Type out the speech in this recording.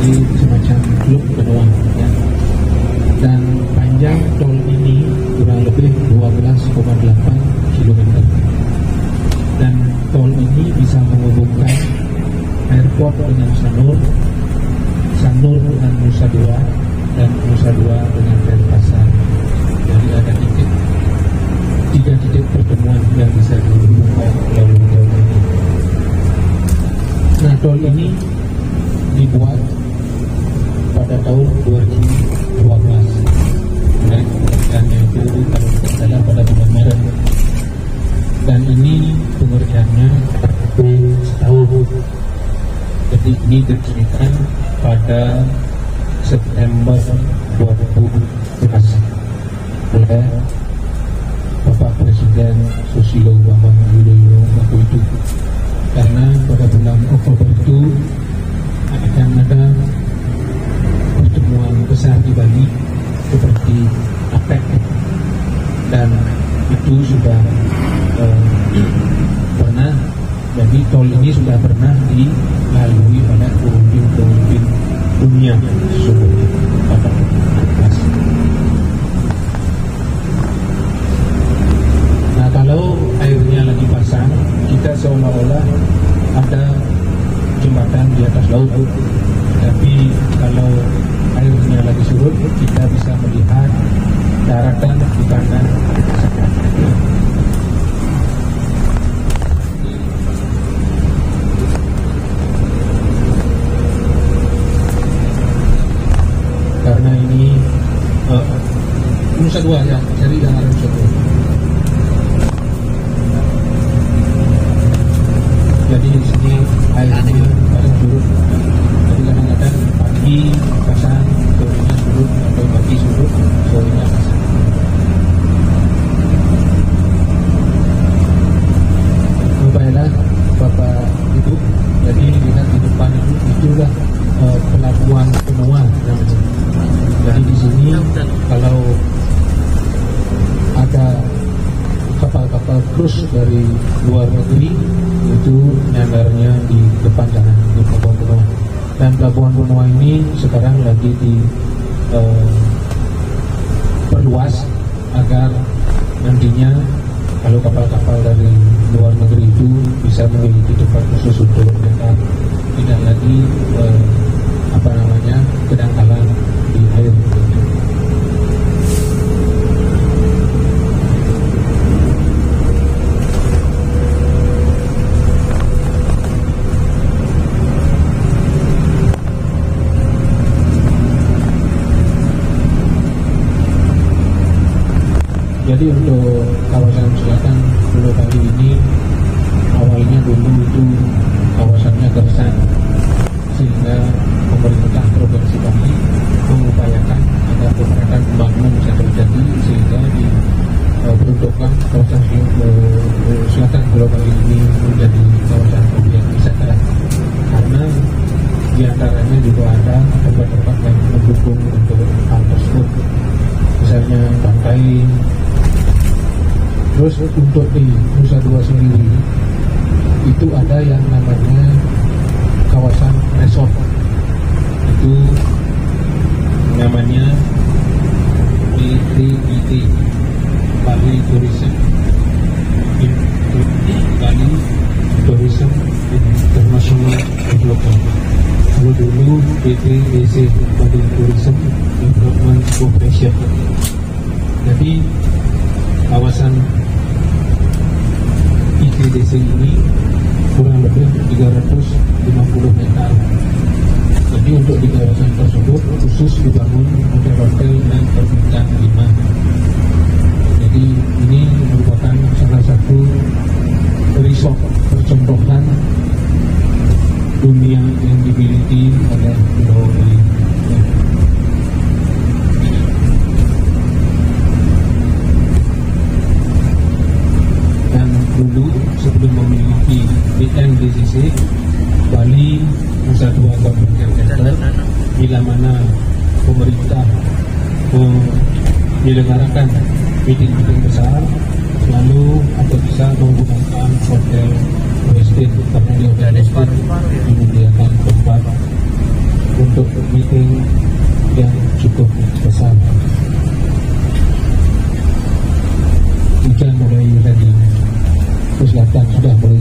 jadi semacam klub benua ya. Dan panjang tol ini kurang lebih 12,8 km. Dan tol ini bisa menghubungkan airport dengan Sanur, Sanur dengan Nusa Dua, dan Nusa Dua dengan Denpasar. Jadi ada tiga titik pertemuan yang bisa dihubungkan melalui tol ini. Nah, tol ini dibuat pada tahun 2012 dan pengerjaannya itu kalau tidak salah pada bulan Maret, dan ini pengerjaannya setahun. Jadi ini diresmikan pada September 2011 oleh Bapak Presiden Susilo Bambang Yudhoyono waktu itu, karena pada bulan Oktober itu akan ada pertemuan besar di Bali seperti APEC, dan itu sudah pernah, jadi tol ini sudah pernah dilalui oleh pemimpin dunia sebelum pada atas. Nah, kalau airnya lagi pasang, kita seolah-olah ada jembatan di atas laut. Tapi kalau airnya lagi surut, kita bisa melihat daratan di kanan. Karena ini Nusa Dua ya, cari dengan Nusa Dua. Jadi di sini airnya paling surut. Jadi kadang-kadang pagi pasang, sorenya surut, atau pagi surut, sorenya pasang. Baiklah Bapak Ibu, jadi lihat di depan itu, itulah pelabuhan Benoa namanya. Jadi di sini kalau ada kapal-kapal cruise dari luar negeri itu nyandarnya di depan sana di Pelabuhan Benoa. Dan Pelabuhan Benoa ini sekarang lagi diperluas agar nantinya kalau kapal-kapal dari luar negeri itu bisa memiliki tempat khusus untuk mereka tidak lagi kedangkalan di air. Jadi untuk kawasan selatan Pulau Bali ini awalnya dulu itu kawasannya gersang, sehingga pemerintah Provinsi Bali mengupayakan agar pemerataan pembangunan bisa terjadi, sehingga diperuntukkan kawasan selatan Pulau Bali ini menjadi kawasan objek wisata, karena diantaranya juga ada tempat-tempat yang mendukung untuk hal tersebut, misalnya pantai. Terus untuk di Nusa Dua sendiri itu ada yang namanya kawasan resort, itu namanya BTIT, Bali Tourism International Development. Kalau dulu BTDC, Bali Tourism Development Corporation. Jadi kawasan ITDC ini kurang lebih 350 hektar. Jadi untuk di kawasan tersebut khusus dibangun hotel-hotel dan berbintang 5. Jadi ini merupakan salah satu resort percontohan dunia yang dimiliki oleh Pulau Bali. Dulu sebelum memiliki BNDCC, Bali Nusa Dua Government Center, bila mana pemerintah menyelenggarakan meeting-meeting besar, lalu atau bisa menggunakan hotel estate, karena di hotel estate menyediakan tempat untuk meeting yang cukup besar. Hujan mulai reda, selatan sudah mulai